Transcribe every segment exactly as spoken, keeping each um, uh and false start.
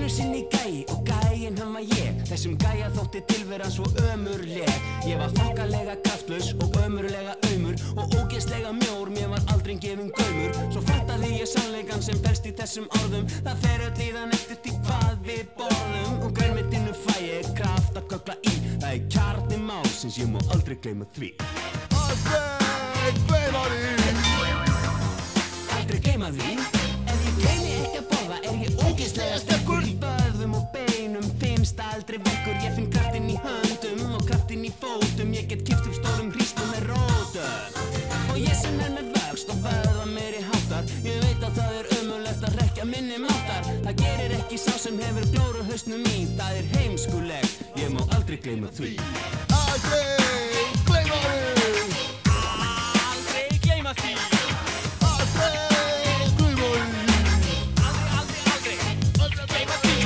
einu sinni gæi og gæinn hann var ég. Þessum gæja þótti tilveran svo ömurleg. Ég var þokkalega kraftlaus og ömurlega aumur og ógeðslega mjór, mér var aldrei gefinn gaumur. Svo fattaði ég sannleikann sem felst í þessum orðum. Það fer öll líðan eftir því hvað við borðum og grænmetinu fæ ég kraft að köggla í. Það er kjarni málsins, ég má aldrei gleyma því. Aldrei gleyma því. Aldrei gleyma því. Ef ég gleymi ekki að borða er ég ógeðslega sterkur í vöðvum og beinum. Finnst aldrei vekkur, ég finn kraftinn í höndum og kraftinn í fótum. Ég get kippt upp stórum hrístum með rótum. Og ég sem er með vöxt og vöðva meiri háttar. Ég veit að það er ömurlegt að rekja minni máttar. Það gerir ekki sá sem hefur glóru hausnum í. Það er heimskulegt, ég má aldrei gleyma því. Aldrei gleyma því. Aldrei gleyma því. Aldrei gleyma því. Aldrei, aldrei, aldrei, aldrei gleyma því.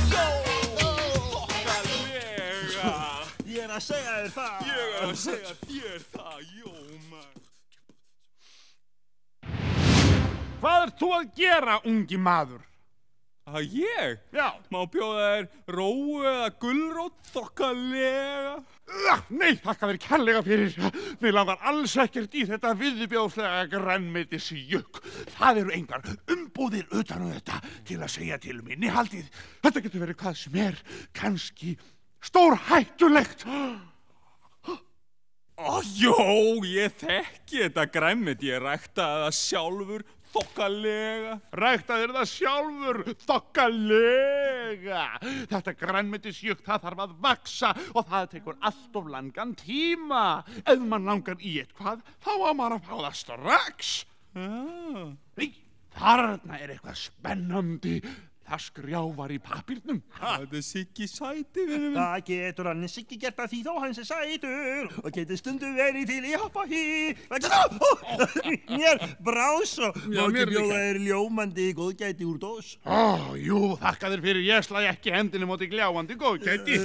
Þokkalega. Ég er að segja þér það. Ég er að segja þér það, Jómar. Hvað ert þú að gera, ungi maður? Að ég? Já. Má bjóða þér róu eða gulrót, þokkalega? Nei, þakka þér kærlega fyrir. Mig langar alls ekkert í þetta viðbjóðslega grænmetisjukk. Það eru engar umbúðir utan um þetta til að segja til um innihaldið. Þetta getur verið hvað sem er, kannski stórhættulegt. Ó, jó, ég þekki þetta grænmeti, ég ræktaði það sjálfur, þokkalega. Ræktaðir það sjálfur, þokkalega. Þetta grænmetisjukk, það þarf að vaksa og það tekur allt of langan tíma. Ef mann langar í eitthvað, þá á maður að fá það strax. Ah. Nei, þarna er eitthvað spennandi. Það skrjáfar í pappírnum. Þetta er Siggi sæti, vinur minn. Það getur hann Siggi gert að því þó hans er sætur og getur stundum verið til í hoppa hí. Mér brá svo. Má ekki bjóða þér ljómandi góðgæti úr dós. Ó, jú, þakka þér fyrir, ég slæ ekki hendinni móti gljáandi góðgæti.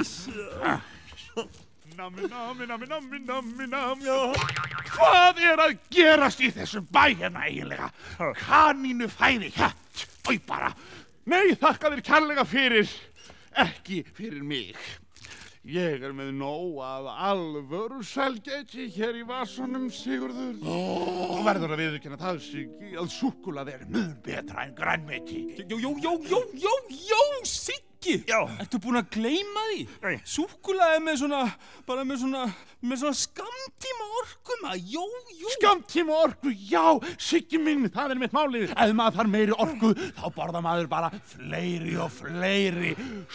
Nammi, nammi, nammi, nammi, nammi, nammi. Hvað er að gerast í þessum bæ hérna eiginlega? Kanínu fæði, hætt, oi bara. Nei, þakka þér kærlega fyrir, ekki fyrir mig. Ég er með nóg af alvöru sælgæti hér í vasanum, Sigurður. Þú verður að viðurkenna það, Siggi, að súkkulaði er mun betra en grænmeti. Jó, jó, jó, jó, jó, jó, Siggi! Já. Ertu búinn að gleyma því? Nei. Súkkulaði með svona, bara með svona, með svona skammtíma orku, maður, jó, jó. Skammtíma orku, já, Siggi minn, það er mitt málið. Ef maður þarf meiri orku, þá borðar maður bara fleiri og fleiri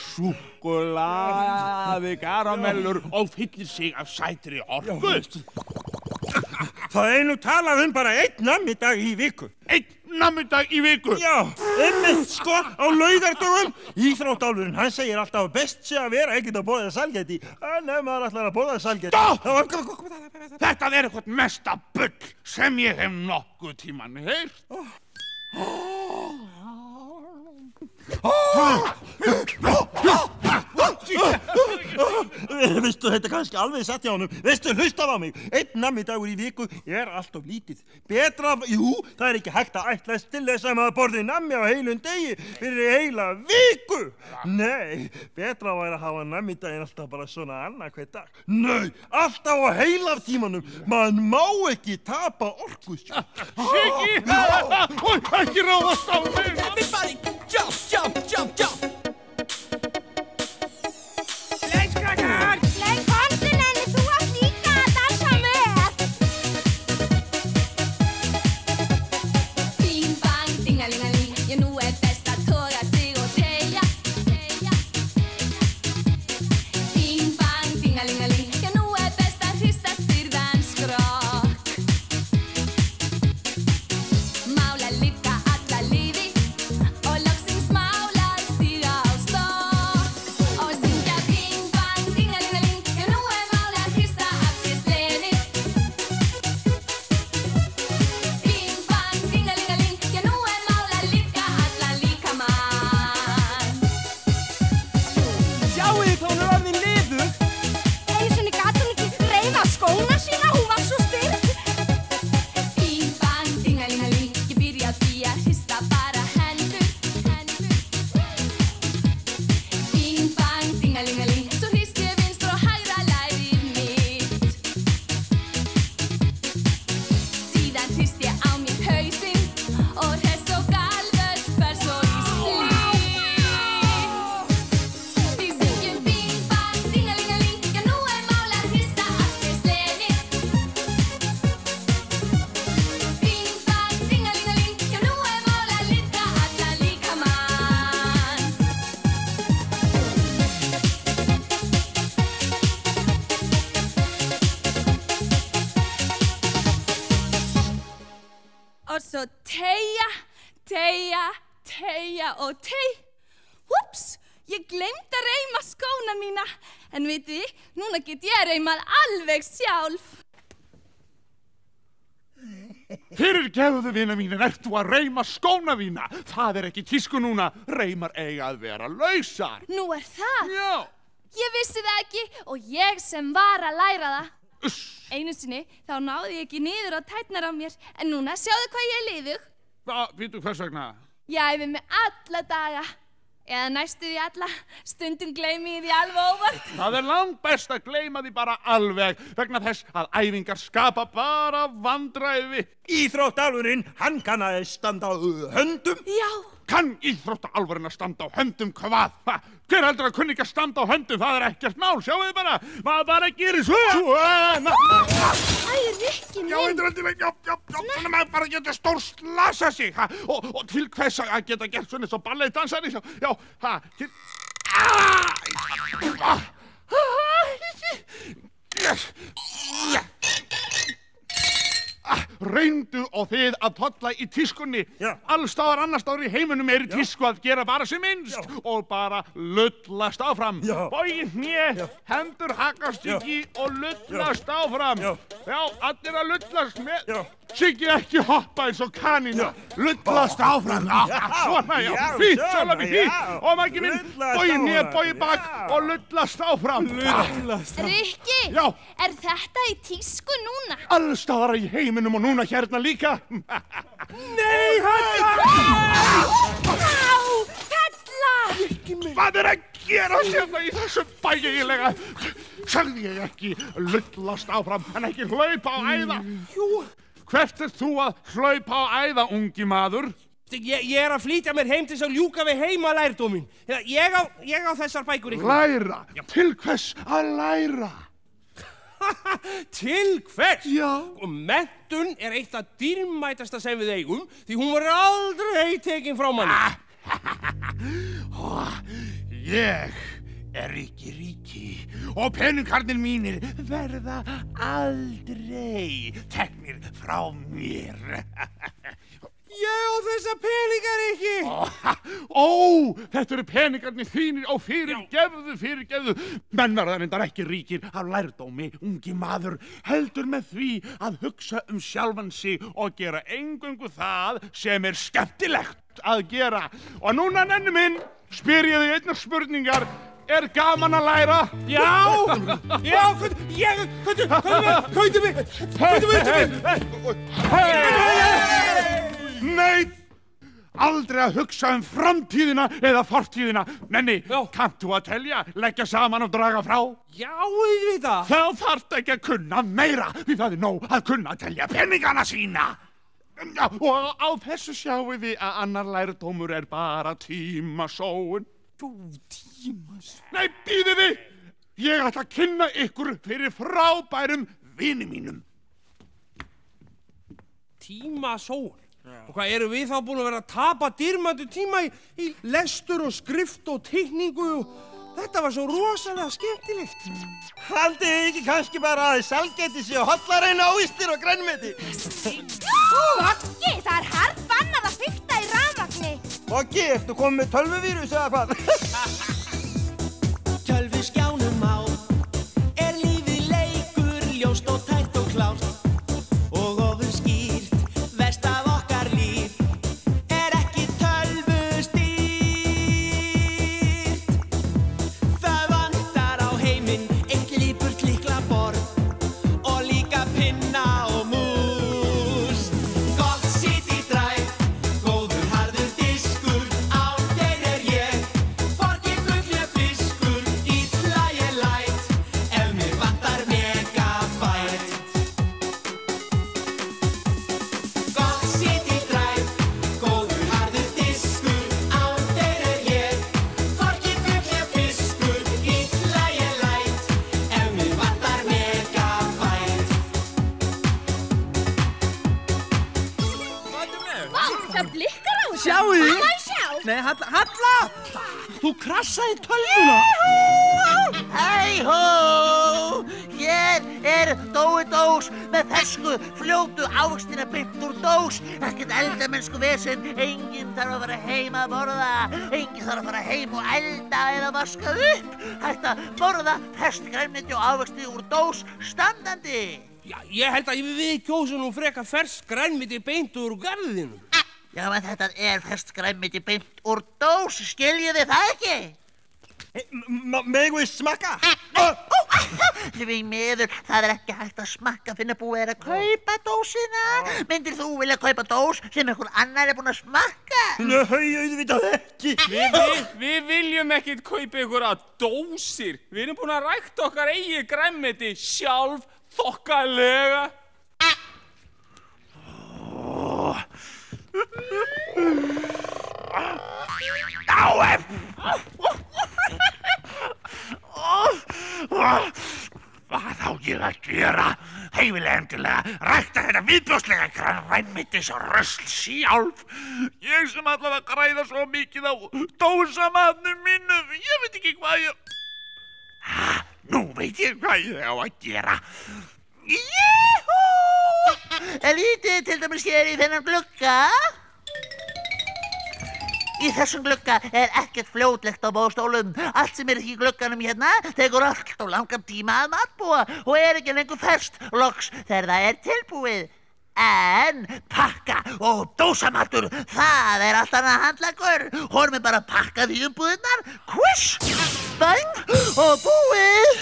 súkkulaði, karamellur og fyllir sig af sætri orku. Það er nú talað um bara einn nammidag í viku. Einn nammidag í viku? Já, einmitt sko, á laugardögum. Íþróttálfurinn, hann segir alltaf að best sé að vera ekkert að borða sælgæti. En ef maður ætlar að borða sælgæti... Stopp! Þetta er eitthvað mesta bull sem ég hef nokkuð tíman heyrt. Veistu, þetta er kannski alveg satt hjá honum. Veistu, hlustaðu á mig. Einn nammidagur í viku er alltof lítið. Betra, jú, það er ekki hægt að ætlast til þess að maður borði nammi á heilum degi fyrir heila viku. Nei, betra væri að hafa nammidaginn alltaf bara svona annað hver dag. Nei, alltaf á heilartímanum. Man má ekki tapa orku. Siggi! Oj, ekki ráðast á mig! Everybody, jump, jump, jump, jump! Leikskrakar! Nei, komdu Nenni, þú átt líka að dansa með! Bing, bang, dingalingaling, já nú er best að toga sig og teygja. Bing, bang, dingalingaling, já nú er best að hrista styrðan skrokk. Mála líka alla lífi og og svo teygja, teygja, teygja og tey. Úps, ég gleymd að reima skóna mína. En viti, núna get ég reimað alveg sjálf. Fyrirgefðu, vina mín, en ert þú að reima skóna þína? Það er ekki tísku núna. Reimar eiga að vera lausar. Nú er það? Já. Ég vissi það ekki og ég sem var að læra það. Uss. Einu sinni, þá náði ég ekki niður á tærnar á mér, en núna sjáðu hvað ég er liðug. Það, býtu hvers vegna? Ég æfi mig alla daga, eða næstu því alla, stundum gleymi ég því alveg óvart. Það er langt best að gleyma því bara alveg, vegna þess að æfingar skapa bara vandræði. Íþróttálfurinn, hann kann að standa á höndum. Já. Kann íþróttaalfurinn að standa á höndum hvað? Ha? Hver heldur að kunni ekki að standa á höndum? Það er ekkert mál, sjáu þið bara. Maður bara gerir svona. Æ, Rikki minn. Já, eitthvað, já, já, já, svona maður bara getur stór slasa sig, ha? Og, og til hvers að geta gert svona eins og ballettdansari, já, já, ha, til... Reyndu og þið að tolla í tískunni. Já. Alls staðar annars staðar í heiminum er í tísku að gera bara sem minnst. Já. Og bara lullast áfram. Já. Bogi hné, hendur hakast ekki og lullast Já. áfram. Já. Já, allir að lullast með. Já. Siggi ekki hoppa eins og kanína. Lullast áfram. Já, svona, já. Fínt, svona við fínt. Og mæki minn, bogi hné, bogi bak og lullast áfram. Lullast áfram. Rikki, Já. Er þetta í tísku núna? Alls staðar í heiminum og núna hérna líka. Nei, Halla! Á, Halla! Hvað er að gera sérna í þessu bægilega? Sagði ég ekki lullast áfram en ekki hlaupa á æða? Jú. Hvert er þú að hlaupa á æða, ungi maður? Ég, ég er að flytja mér heim til þess að ljúka við heima lærdóminn. Ég á, ég á þessar bækur ykkur. Læra? Til hvers að læra? Til hvers? Já. Og menntun er eitt af dýrmætasta sem við eigum, því hún verður aldrei tekin frá manni. Ég er ekki ríki og peningarnir mínir verða aldrei teknir frá mér. Ég á þessa peningar ekki. Ó, þetta eru peningarnir þínir og fyrirgefðu, fyrirgefðu. Menn verða reyndar ekki ríkir af lærdómi, ungi maður, heldur með því að hugsa um sjálfan sig og gera eingöngu það sem er skemmtilegt að gera. Og núna, nenni minn, spyr ég þig einnar spurningar. Er gaman að læra? Já, já, hvað, ég, hvað, hvað, hvað, mig, hvað, mig, Nei, aldrei að hugsa um framtíðina eða fortíðina. Nenni, kanntu að telja, leggja saman og draga frá? Já, ég veit það. Þá þarftu ekki að kunna meira, því það er nóg að kunna að telja peningana sína. Já, og á þessu sjáum við að annar lærdómur er bara tímasóun. Þú tímas... Nei, býðið þið! Ég ætla að kynna ykkur fyrir frábærum vini mínum. Tímasóun? Og hvað, eru við þá búin að vera að tapa dýrmætu tíma í, í lestur og skrift og teikningu og þetta var svo rosalega skemmtilegt. Haldið þið ekki kannski bara að sælgæti séu hollar en ávistir og grænmeti? Boggi, það er harðbannað að fikta í rafmagni. Boggi, ertu komið með tölvuvírus eða hvað? Tölvuskjánum á er lífið leikur, ljóst og tært og klárt og ofur skýrt, verst af okkar líf er ekki tölvustýrt. Það vantar á heiminn eitt lípurt lyklaborð og líka pinna og mús. Gott City Drive, góður harður diskur, án þeir er ég hvorki fugl né fiskur, illa ég læt ef mig vantar megabæt. Gott City Drive, góður harður diskur, án þeir er ég hvorki fugl né fiskur, illa ég læt ef mig vantar megabæt. Vá, það blikkar á þessu. Sjáu þið? Má ég sjá? Nei, Halla, Halla! Þú krassaði tölvuna. Hei hó, hér er Dói dós með fersku, fljótu ávextina beint úr dós. Ekkert eldamennsku vesen, enginn þarf að fara heim að borða. Enginn þarf að fara heim og elda eða vaska upp. Hægt að borða ferskt grænmeti og ávexti úr dós standandi. Já, ég held að við kjósum nú freka ferskt grænmeti beint úr garðinum. Já, en þetta er ferskt grænmeti beint úr dós, skiljið þið það ekki? Megum við smakka? Því miður, það er ekki hægt að smakka finna búið er að kaupa dósina. Myndir þú vilja kaupa dós sem einhver annar er búinn að smakka? Nei, auðvitað ekki. Við, við, við viljum ekkert kaupa einhverja dósir. Við erum búin að rækta okkar eigið grænmeti sjálf þokkalega. Á, Hvað á ég að gera? Heifilega endilega rækta þetta viðbjóðslega grænmetis og rusl sjálf. Ég sem allavega græða svo mikið á dósamatnum mínum. Ég veit ekki hvað ég... Ha, nú veit ég hvað ég á að gera. Júhú! Lítið til dæmis hér í þennan glugga. Í þessum glugga er ekkert fljótlegt á boðstólum. Allt sem er ekki í glugganum hérna tekur allt og langan tíma að matbúa og er ekki lengur ferskt loks þegar það er tilbúið. En pakka og dósamatur, það er allt annað handleggur. Honum er bara pakkað í umbúðirnar, kviss, bæng og búið.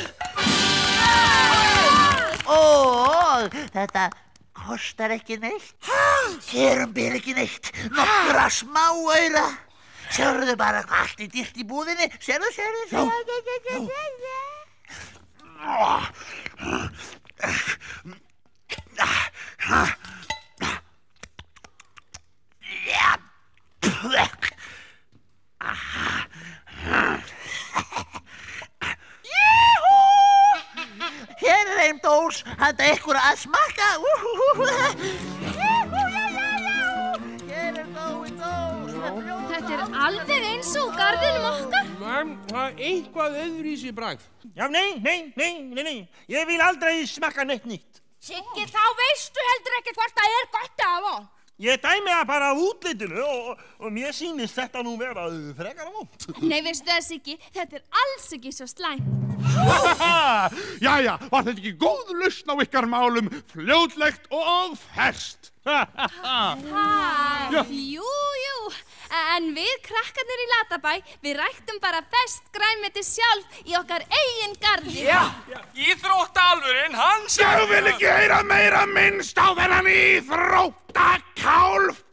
Og þetta kostar ekki neitt. Hér um ber ekki neitt, nokkra smáaura. Sérðu bara hvað allt er dýrt í búðinni? Sérðu, sérðu, sérðu, Hér er ein dós handa ykkur að smakka. Hér er Dói dós með fljóta. Þetta er alveg eins og garðinum okkar. En það er eitthvað öðruvísi bragð. Já, nei, nei, nei, nei, nei. Ég vil aldrei smakka neitt nýtt. Siggi, þá veistu heldur ekki hvort það er gott eða vont. Ég dæmi það bara af útlitinu og, og mér sýnist þetta nú vera frekar vont. Nei, veistu það, Siggi, þetta er alls ekki svo slæmt. Jæja, var þetta ekki góð lausn á ykkar málum, fljótlegt og ferskt? Ha, jú, jú, en við krakkarnir í Latabæ, við ræktum bara ferskt grænmeti sjálf í okkar eigin garði. Já, íþróttalvurinn, hann Ég vil ekki heyra meira minnst á þennan íþróttakálf.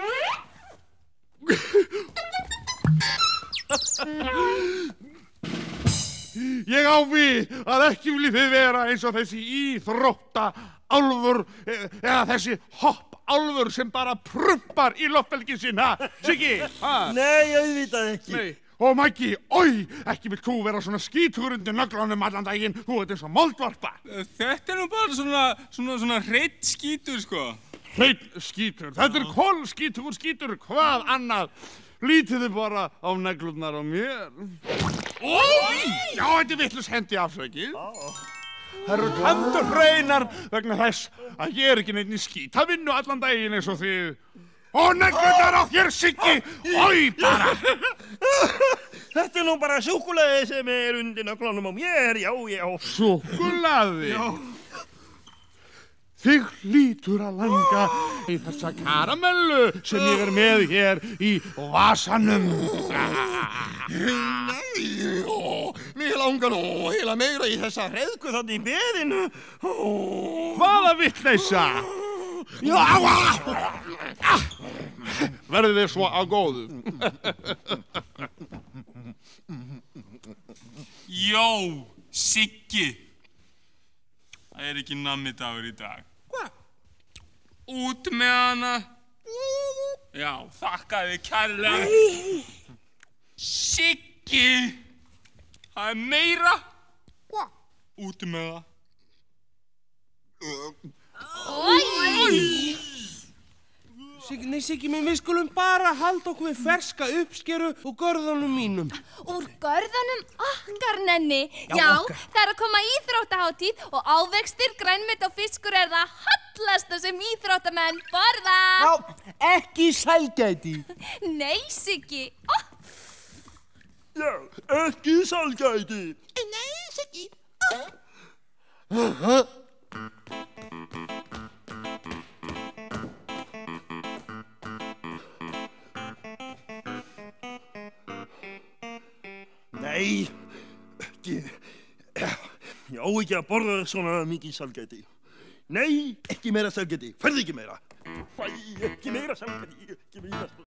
Ég á við að ekki viljið þið vera eins og þessi íþróttaálfur eða þessi hoppálfur sem bara prumpar í loftbelgin sinna. Siggi, ha? Nei, auðvitað ekki. Nei. Og Maggi, oi, ekki vilt þú vera svona skítugur undir nöglunum allan daginn, þú ert eins og moldvarpa. Þetta er nú bara svona, svona, svona hreitt skítur, sko. Hreinn skítur, þetta er kolskítugur skítur, hvað annað? Lítið þið bara á neglurnar á mér. Oi! Já, þetta er vitlaus hendi afsakið. Það eru tandurhreinar vegna þess að ég er ekki neitt í skítavinnu allan daginn eins og þið. Og neglurnar á þér, Siggi, oi bara! Þetta er nú bara súkkulaði sem er undir nöglunum á mér, já, já. Súkkulaði? Já. Þig hlýtur að langa í þessa karamellu sem ég er með hér í vasanum. Nei, ó, mér langar nú heila meira í þessa Hreiðku þarna í beðinu. Hvaða vitleysa? Verðið þið svo á góðu. Jó, Siggi. Það er ekki nammidagur í dag. Hvað? Út með hana. Já, þakka þið kærlega. Siggi. Það er meira. Hvað? Út með það. Oj! Siggi, nei, Siggi minn, við skulum bara halda okkur við ferska uppskeru og görðunum mínum. Úr görðunum okkar, Nenni. Já, Já, okkar. það er að koma íþróttahátíð og ávextir, grænmeti og fiskur er það hollasta sem íþróttamenn borða. Já, ekki sælgæti. Nei, Siggi. Oh. Já, ekki sælgæti. Nei, Siggi. Nei, ekki, ég á ekki að borða svona mikið sælgæti. Nei, ekki meira sælgæti, færðu ekki meira. Fæ, ekki meira sælgæti, ekki meira sælgæti.